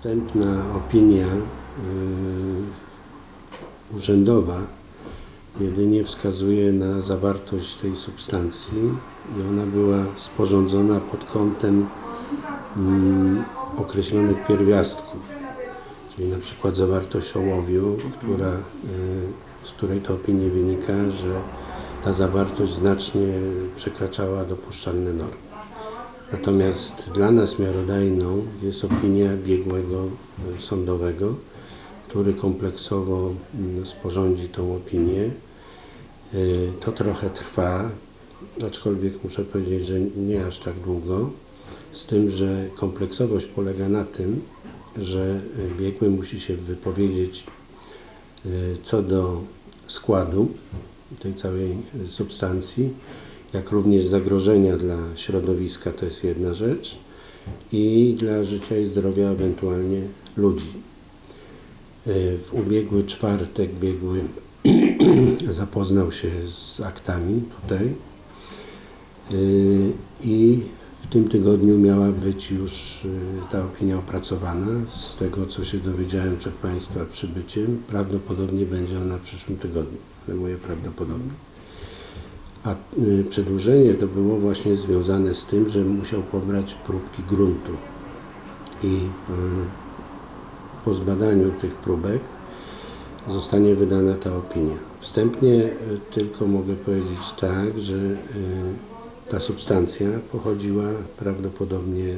Wstępna opinia urzędowa jedynie wskazuje na zawartość tej substancji i ona była sporządzona pod kątem określonych pierwiastków, czyli na przykład zawartość ołowiu, z której to opinii wynika, że ta zawartość znacznie przekraczała dopuszczalne normy. Natomiast dla nas miarodajną jest opinia biegłego sądowego, który kompleksowo sporządzi tą opinię. To trochę trwa, aczkolwiek muszę powiedzieć, że nie aż tak długo, z tym, że kompleksowość polega na tym, że biegły musi się wypowiedzieć co do składu tej całej substancji, jak również zagrożenia dla środowiska, to jest jedna rzecz, i dla życia i zdrowia ewentualnie ludzi. W ubiegły czwartek biegły zapoznał się z aktami tutaj i w tym tygodniu miała być już ta opinia opracowana. Z tego, co się dowiedziałem przed Państwa przybyciem, prawdopodobnie będzie ona w przyszłym tygodniu, ale mówię prawdopodobnie. A przedłużenie to było właśnie związane z tym, że musiał pobrać próbki gruntu i po zbadaniu tych próbek zostanie wydana ta opinia. Wstępnie tylko mogę powiedzieć tak, że ta substancja pochodziła prawdopodobnie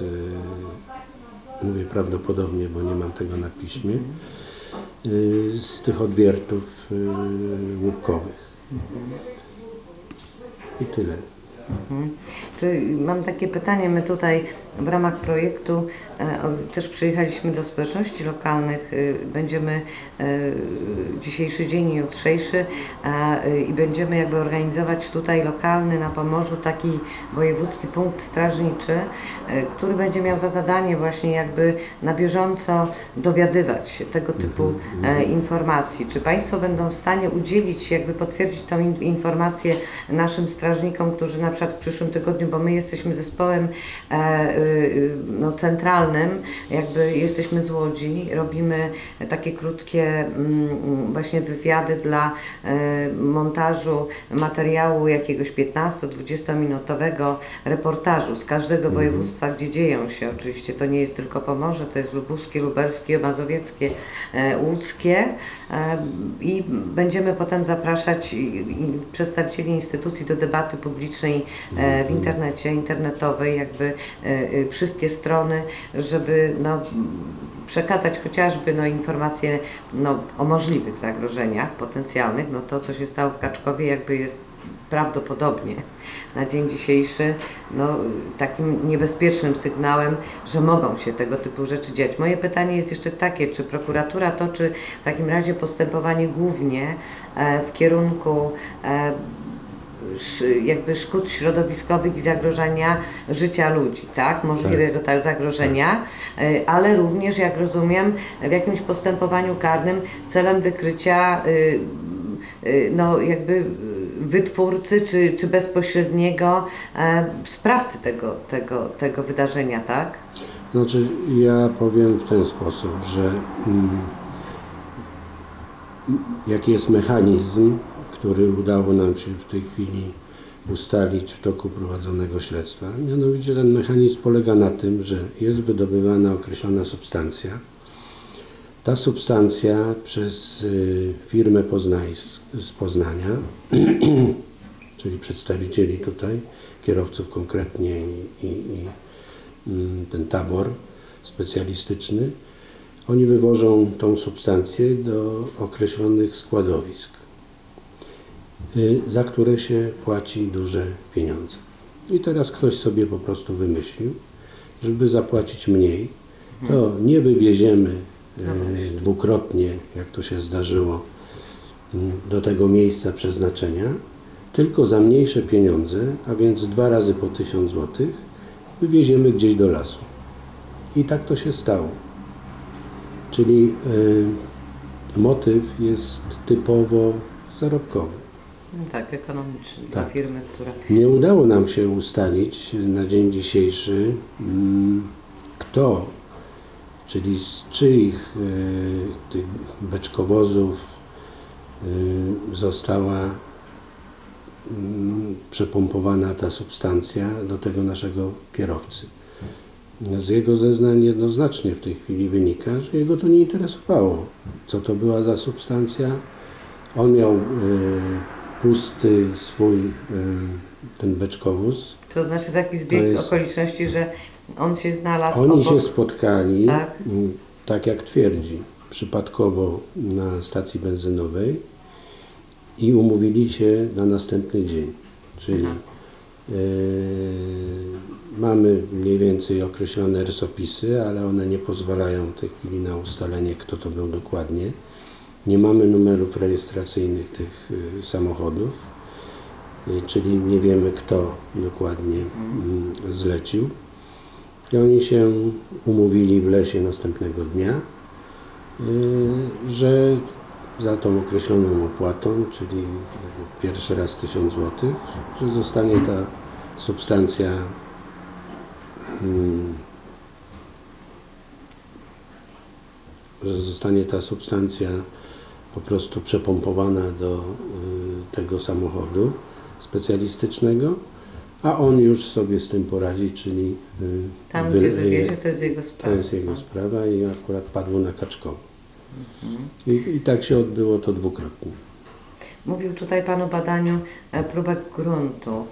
mówię prawdopodobnie, bo nie mam tego na piśmie, z tych odwiertów łupkowych. I tyle. Mam takie pytanie, my tutaj w ramach projektu też przyjechaliśmy do społeczności lokalnych, będziemy dzisiejszy dzień i jutrzejszy i będziemy jakby organizować tutaj lokalny na Pomorzu taki wojewódzki punkt strażniczy, który będzie miał za zadanie właśnie jakby na bieżąco dowiadywać się tego typu informacji. Czy Państwo będą w stanie udzielić, jakby potwierdzić tą informację naszym strażnikom, którzy na przykład w przyszłym tygodniu, bo my jesteśmy zespołem centralnym, jakby jesteśmy z Łodzi, robimy takie krótkie właśnie wywiady dla montażu materiału jakiegoś 15-20 minutowego reportażu z każdego województwa, gdzie dzieją się. Oczywiście to nie jest tylko Pomorze, to jest lubuskie, lubelskie, mazowieckie, łódzkie i będziemy potem zapraszać przedstawicieli instytucji do debaty publicznej w internecie, internetowej, jakby wszystkie strony, żeby przekazać chociażby informacje o możliwych zagrożeniach potencjalnych. To, co się stało w Kaczkowie, jakby jest prawdopodobnie na dzień dzisiejszy takim niebezpiecznym sygnałem, że mogą się tego typu rzeczy dziać. Moje pytanie jest jeszcze takie, czy prokuratura toczy w takim razie postępowanie głównie w kierunku jakby szkód środowiskowych i zagrożenia życia ludzi, tak? Możliwego zagrożenia, ale również, jak rozumiem, w jakimś postępowaniu karnym celem wykrycia jakby wytwórcy czy bezpośredniego sprawcy tego wydarzenia, tak? Znaczy, ja powiem w ten sposób, że jaki jest mechanizm, który udało nam się w tej chwili ustalić w toku prowadzonego śledztwa. Mianowicie ten mechanizm polega na tym, że jest wydobywana określona substancja. Ta substancja przez firmę z Poznania, czyli przedstawicieli tutaj, kierowców konkretnie i ten tabor specjalistyczny, oni wywożą tą substancję do określonych składowisk, za które się płaci duże pieniądze. I teraz ktoś sobie po prostu wymyślił, żeby zapłacić mniej, to nie wywieziemy dwukrotnie, jak to się zdarzyło, do tego miejsca przeznaczenia, tylko za mniejsze pieniądze, a więc 2 razy po 1000 zł, wywieziemy gdzieś do lasu. I tak to się stało. Czyli motyw jest typowo zarobkowy. Tak, ekonomiczny dla firmy, która... Nie udało nam się ustalić na dzień dzisiejszy, kto czyli z czyich tych beczkowozów została przepompowana ta substancja do tego naszego kierowcy. Z jego zeznań jednoznacznie w tej chwili wynika, że jego to nie interesowało, co to była za substancja. On miał pusty swój ten beczkowóz. To znaczy taki zbieg okoliczności, że on się znalazł Oni obok... się spotkali, Tak? tak jak twierdzi, przypadkowo na stacji benzynowej i umówili się na następny dzień. Czyli mamy mniej więcej określone rysopisy, ale one nie pozwalają w tej chwili na ustalenie, kto to był dokładnie. Nie mamy numerów rejestracyjnych tych samochodów, czyli nie wiemy, kto dokładnie zlecił. I oni się umówili w lesie następnego dnia, że za tą określoną opłatą, czyli pierwszy raz 1000 zł, że zostanie ta substancja po prostu przepompowana do tego samochodu specjalistycznego, a on już sobie z tym poradzi, czyli tam, gdzie wywiezie, to jest jego sprawa. To jest jego sprawa i akurat padło na Kaczkowo. I tak się odbyło to dwukrotnie. Mówił tutaj Pan o badaniu próbek gruntu,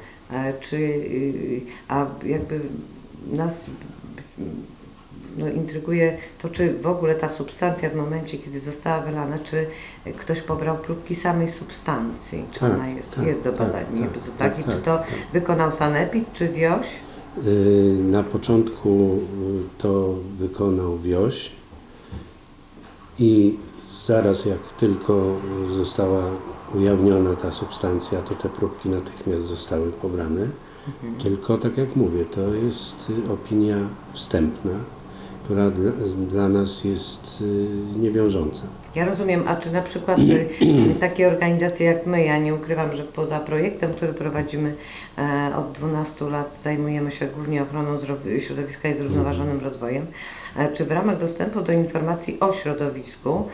a jakby nas intryguje to, czy w ogóle ta substancja w momencie, kiedy została wylana, czy ktoś pobrał próbki samej substancji, czy ona jest do badania, czy to wykonał sanepid, czy WIOŚ? Na początku to wykonał WIOŚ i zaraz jak tylko została ujawniona ta substancja, to te próbki natychmiast zostały pobrane. Tylko tak jak mówię, to jest opinia wstępna, która dla nas jest niewiążąca. Ja rozumiem, a czy na przykład takie organizacje jak my, ja nie ukrywam, że poza projektem, który prowadzimy od 12 lat, zajmujemy się głównie ochroną środowiska i zrównoważonym rozwojem, czy w ramach dostępu do informacji o środowisku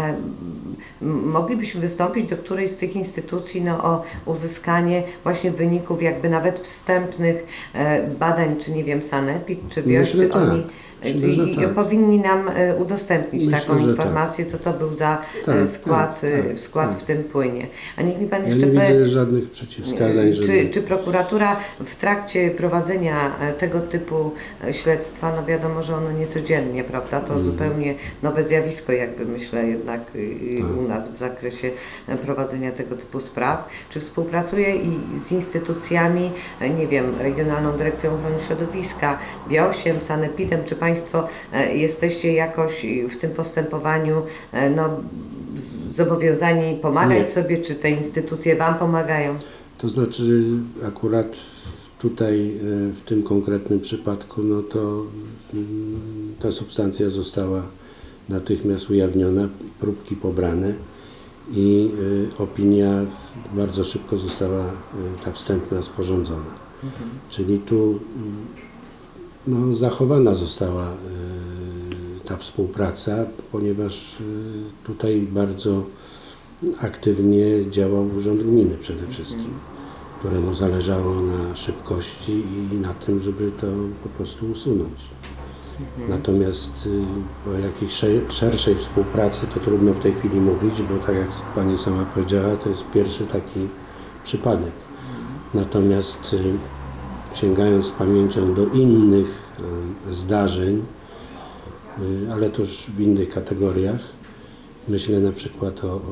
moglibyśmy wystąpić do którejś z tych instytucji o uzyskanie właśnie wyników jakby nawet wstępnych badań, czy nie wiem, sanepid, czy WIOŚ, czy oni powinni nam udostępnić taką informację, co to był za skład w tym płynie. A niech mi Pan jeszcze nie widzę żadnych przeciwwskazań. Czy prokuratura w trakcie prowadzenia tego typu śledztwa, no wiadomo, że ono niecodziennie, prawda, to zupełnie nowe zjawisko, jakby myślę jednak u nas w zakresie prowadzenia tego typu spraw, czy współpracuje i z instytucjami, nie wiem, Regionalną Dyrekcją Ochrony Środowiska, WIOŚ-em, sanepidem, czy Państwo jesteście jakoś w tym postępowaniu zobowiązani pomagać sobie, czy te instytucje Wam pomagają? To znaczy akurat tutaj w tym konkretnym przypadku, no to ta substancja została natychmiast ujawniona, próbki pobrane i opinia bardzo szybko została ta wstępna sporządzona. Czyli tu zachowana została ta współpraca, ponieważ tutaj bardzo aktywnie działał Urząd Gminy przede wszystkim, któremu zależało na szybkości i na tym, żeby to po prostu usunąć. Natomiast o jakiejś szerszej współpracy to trudno w tej chwili mówić, bo tak jak Pani sama powiedziała, to jest pierwszy taki przypadek. Natomiast sięgając pamięcią do innych zdarzeń, ale to już w innych kategoriach, myślę na przykład o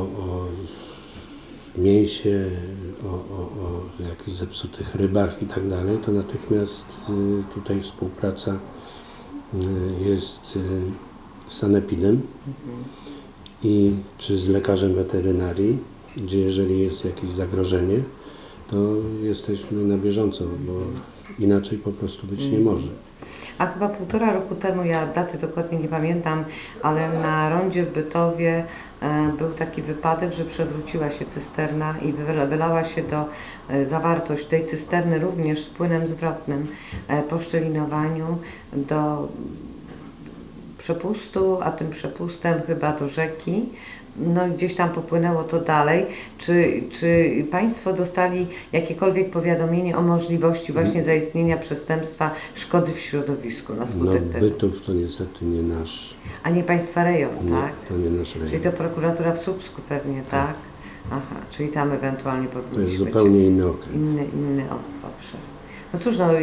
mięsie, o jakichś zepsutych rybach i tak dalej, to natychmiast tutaj współpraca jest z sanepidem i czy z lekarzem weterynarii, gdzie jeżeli jest jakieś zagrożenie, to jesteśmy na bieżąco, bo inaczej po prostu być nie może. A chyba 1,5 roku temu, ja daty dokładnie nie pamiętam, ale na rondzie w Bytowie był taki wypadek, że przewróciła się cysterna i wylała się zawartość tej cysterny również z płynem zwrotnym po szczelinowaniu do przepustu, a tym przepustem chyba do rzeki. No i gdzieś tam popłynęło to dalej. Czy Państwo dostali jakiekolwiek powiadomienie o możliwości właśnie zaistnienia przestępstwa szkody w środowisku na No skutek tego? Bytów to niestety nie nasz, A nie Państwa rejon, nie, tak? to nie nasz Czyli rejon. to prokuratura w Słupsku pewnie, tak? Aha, czyli tam ewentualnie To jest powinniśmy... zupełnie inny okręg. Inny obszar. No cóż, no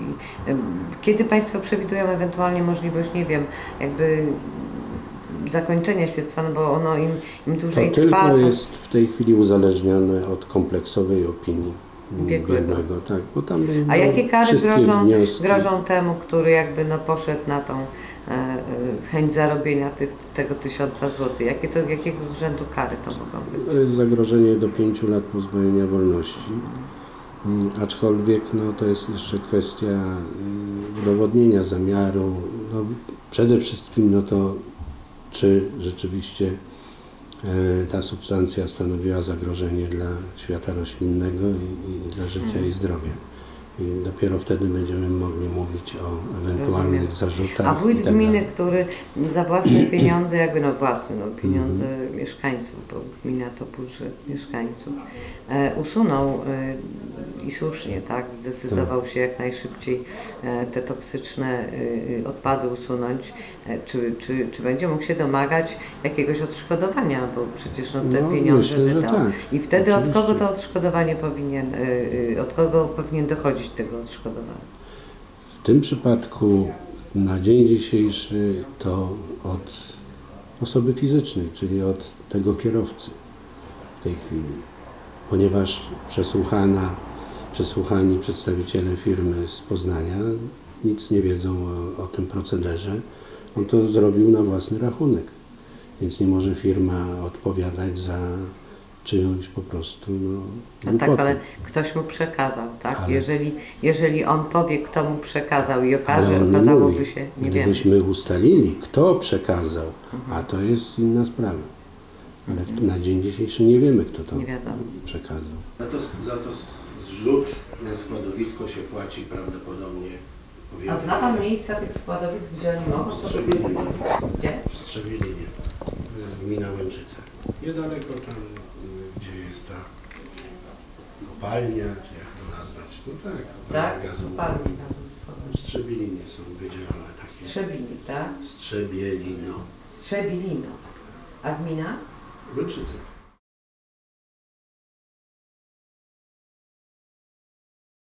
kiedy Państwo przewidują ewentualnie możliwość, nie wiem, jakby zakończenia śledztwa, no bo ono im dłużej To trwa, tylko to jest w tej chwili uzależnione od kompleksowej opinii biegłego. tak, bo tam A jakie kary wszystkie wnioski. grożą temu, który jakby no poszedł na tą chęć zarobienia tego 1000 złotych? Jakiego rzędu kary to mogą być? To jest zagrożenie do 5 lat pozbawienia wolności. Aczkolwiek no, to jest jeszcze kwestia udowodnienia zamiaru. No, przede wszystkim no to czy rzeczywiście ta substancja stanowiła zagrożenie dla świata roślinnego i dla życia i zdrowia. I dopiero wtedy będziemy mogli mówić o ewentualnych Rozumiem. zarzutach. A wójt i tak gminy, dalej. który za własne pieniądze, jakby no własne, no pieniądze mieszkańców, bo gmina to budżet mieszkańców, usunął i słusznie, tak, zdecydował się jak najszybciej te toksyczne odpady usunąć. Czy będzie mógł się domagać jakiegoś odszkodowania, bo przecież no, te No, pieniądze myślę, że wydał. tak. I wtedy Oczywiście. od kogo to odszkodowanie od kogo powinien dochodzić tego odszkodowania? W tym przypadku na dzień dzisiejszy to od osoby fizycznej, czyli od tego kierowcy w tej chwili, ponieważ przesłuchani przedstawiciele firmy z Poznania nic nie wiedzą o tym procederze. On to zrobił na własny rachunek, więc nie może firma odpowiadać za czyjąś po prostu No tak, głupotę. ale ktoś mu przekazał, tak? Ale- Jeżeli on powie, kto mu przekazał i Ale on nie okazałoby mówi. się, nie wiem. Gdybyśmy ustalili, kto przekazał, a to jest inna sprawa. Ale na dzień dzisiejszy nie wiemy, kto to Nie wiadomo. przekazał. Za to zrzut na składowisko się płaci prawdopodobnie. A zna Pan miejsca tych składowisk, gdzie oni mogą sobie... Strzewilinie. Gdzie? W Strzewilinie. To jest gmina Łęczyce. Niedaleko tam, gdzie jest ta kopalnia, czy jak to nazwać. No tak, kopalnia Tak? gazu. Kopalni W Strzewilinie są wydzielone takie. Strzebili, tak? Strzebielino. Strzebilino. A gmina? Łęczyce.